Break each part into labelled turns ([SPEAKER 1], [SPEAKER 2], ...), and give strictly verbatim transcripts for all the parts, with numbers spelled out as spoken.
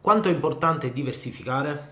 [SPEAKER 1] Quanto è importante diversificare?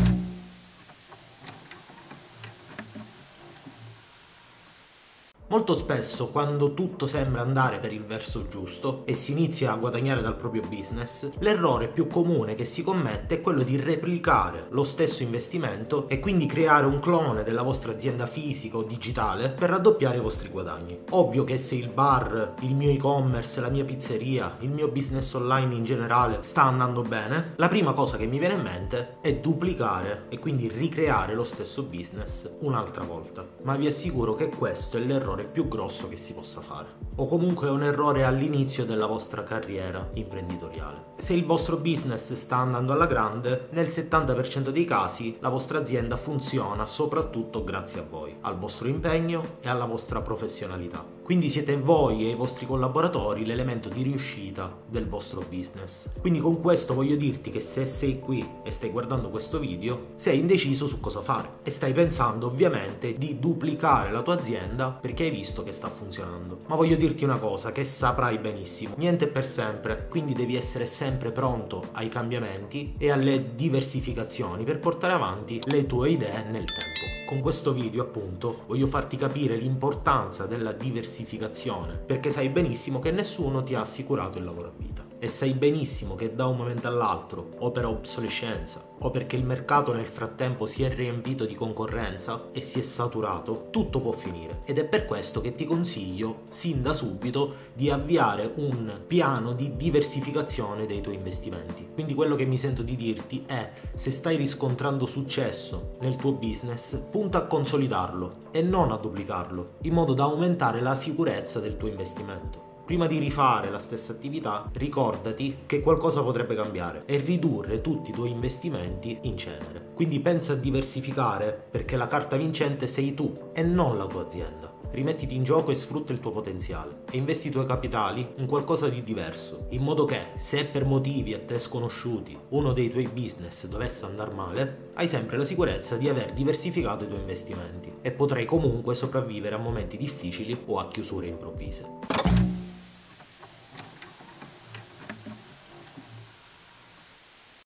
[SPEAKER 1] Molto spesso, quando tutto sembra andare per il verso giusto e si inizia a guadagnare dal proprio business, l'errore più comune che si commette è quello di replicare lo stesso investimento e quindi creare un clone della vostra azienda fisica o digitale per raddoppiare i vostri guadagni. Ovvio che se il bar, il mio e-commerce, la mia pizzeria, il mio business online in generale sta andando bene, la prima cosa che mi viene in mente è duplicare e quindi ricreare lo stesso business un'altra volta. Ma vi assicuro che questo è l'errore più grosso che si possa fare, o comunque è un errore all'inizio della vostra carriera imprenditoriale. Se il vostro business sta andando alla grande, nel settanta per cento dei casi la vostra azienda funziona soprattutto grazie a voi, al vostro impegno e alla vostra professionalità. Quindi siete voi e i vostri collaboratori l'elemento di riuscita del vostro business. Quindi con questo voglio dirti che se sei qui e stai guardando questo video, sei indeciso su cosa fare e stai pensando ovviamente di duplicare la tua azienda perché hai visto che sta funzionando. Ma voglio dirti una cosa che saprai benissimo: niente è per sempre, quindi devi essere sempre pronto ai cambiamenti e alle diversificazioni per portare avanti le tue idee nel tempo. Con questo video, appunto, voglio farti capire l'importanza della diversificazione, perché sai benissimo che nessuno ti ha assicurato il lavoro a vita. E sai benissimo che da un momento all'altro, o per obsolescenza, o perché il mercato nel frattempo si è riempito di concorrenza e si è saturato, tutto può finire. Ed è per questo che ti consiglio, sin da subito, di avviare un piano di diversificazione dei tuoi investimenti. Quindi quello che mi sento di dirti è: se stai riscontrando successo nel tuo business, punta a consolidarlo e non a duplicarlo, in modo da aumentare la sicurezza del tuo investimento. Prima di rifare la stessa attività, ricordati che qualcosa potrebbe cambiare e ridurre tutti i tuoi investimenti in cenere. Quindi pensa a diversificare, perché la carta vincente sei tu e non la tua azienda. Rimettiti in gioco e sfrutta il tuo potenziale e investi i tuoi capitali in qualcosa di diverso, in modo che, se per motivi a te sconosciuti uno dei tuoi business dovesse andare male, hai sempre la sicurezza di aver diversificato i tuoi investimenti e potrai comunque sopravvivere a momenti difficili o a chiusure improvvise.